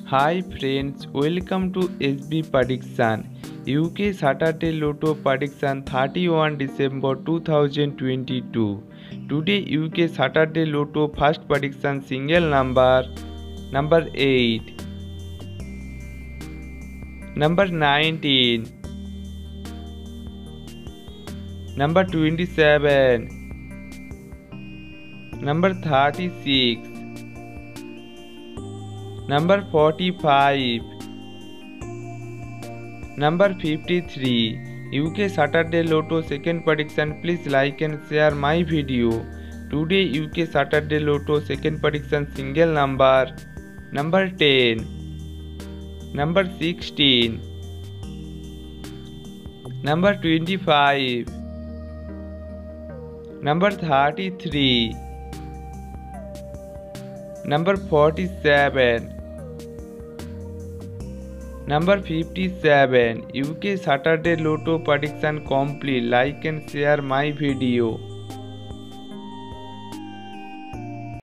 Hi friends, welcome to SB Prediction. UK Saturday Lotto Prediction 31 December 2022. Today UK Saturday Lotto first prediction single number 8, number 19, number 27, number 36, number 45, number 53. UK Saturday Lotto second prediction. Please like and share my video. Today UK Saturday Lotto second prediction single number 10, number 16, number 25, number 33, number 47, number 57. UK Saturday Lotto prediction complete. Like and share my video.